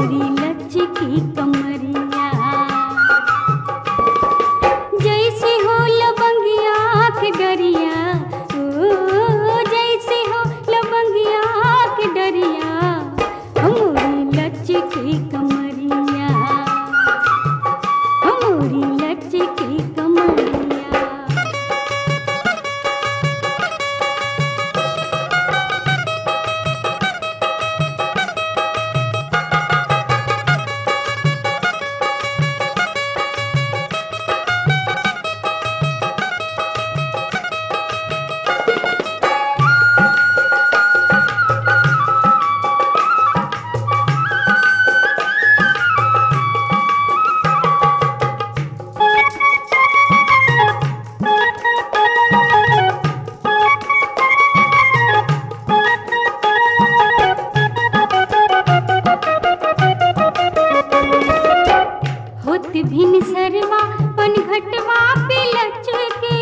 मोरी लचकी कमरिया जैसे हो लबंगिया के डरिया, ओ जैसे हो लबंगिया के डरिया, मोरी लचकी कमरिया, मोरी लचकी कमरिया। भिन सरवा पनघटवा पे लचके,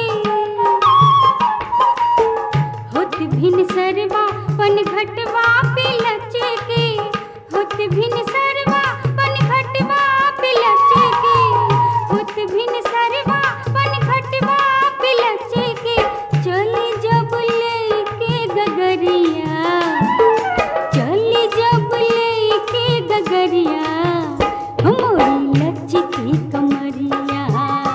होत भिन सरवा पनघटवा पे लचके, होत भिन सरवा पनघटवा पे लचके, होत भिन सरवा पनघटवा पे लचके, चली जब लेके गगरिया, चली जब लेके गगरिया, मोरी लचकी कमरिया,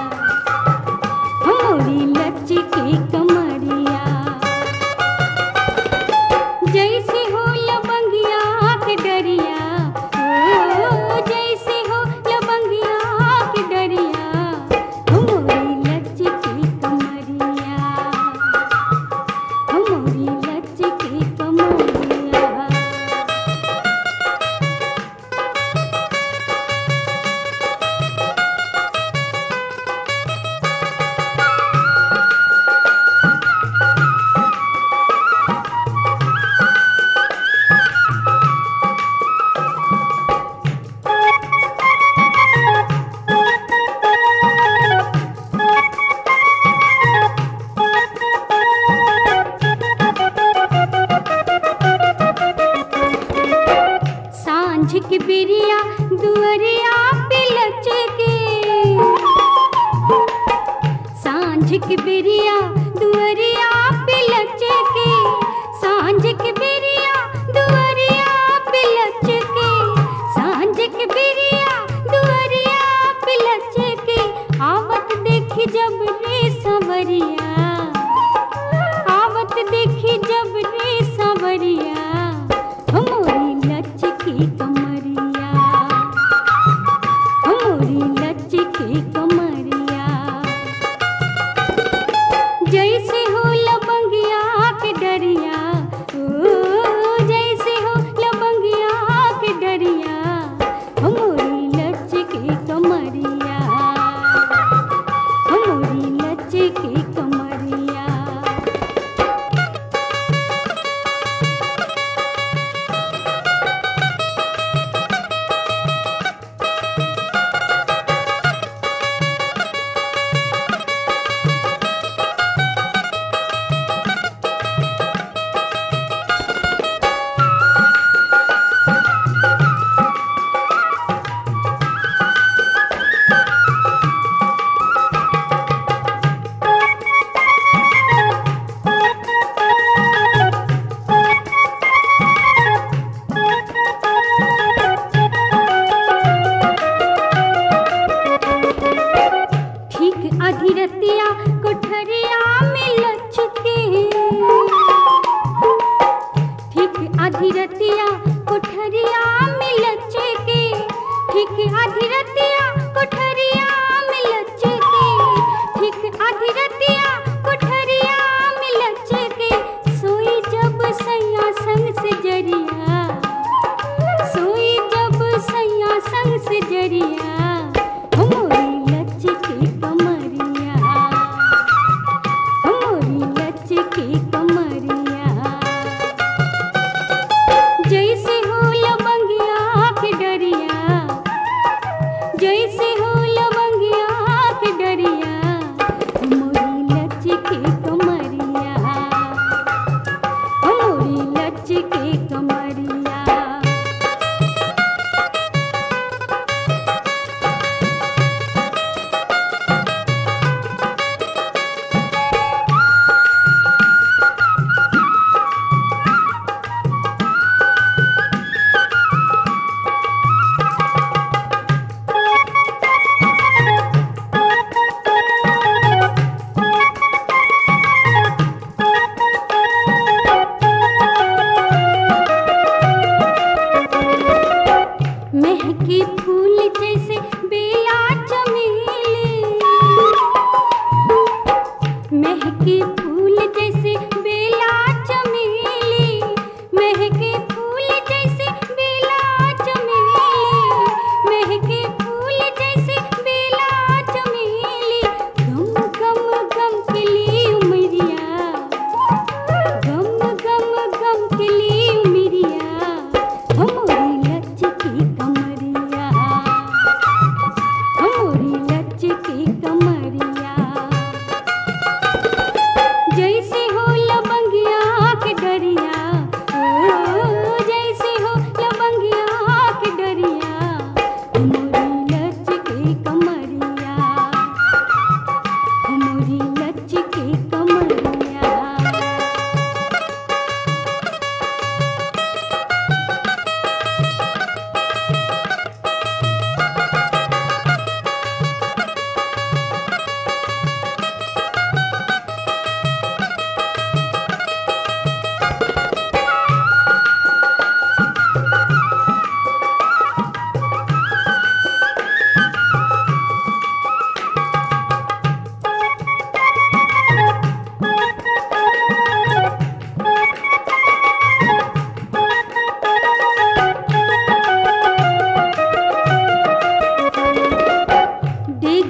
मोरी लचकी कमरिया जैसे हो लबंगिया के डरिया, ओ जैसे हो लबंगिया के डरिया, मोरी लचकी कमरिया, मोरी लचकी कमरिया। सांझ के बिरिया दुअरिया पे लचके, सांझ के बिरिया दुअरिया पे लचके, सांझ के बिरिया दुअरिया पे लचके, सांझ के बिरिया दुअरिया पे लचके, आवत देखी जब रे संवरिया, आवत देखी जब रे संवरिया, मोरी लचकी कमरिया, मोरी लचकी कमरिया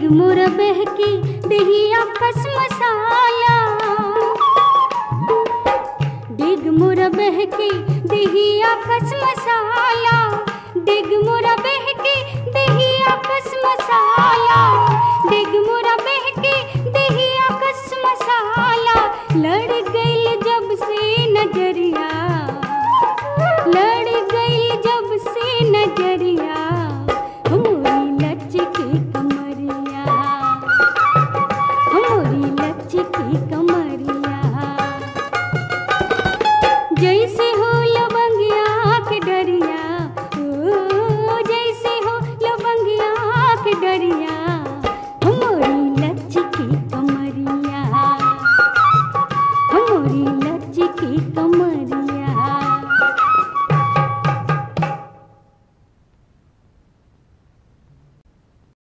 मोर बहकी दहिया कस मसाला, डिग मोर बहकी दहिया कस मसाला।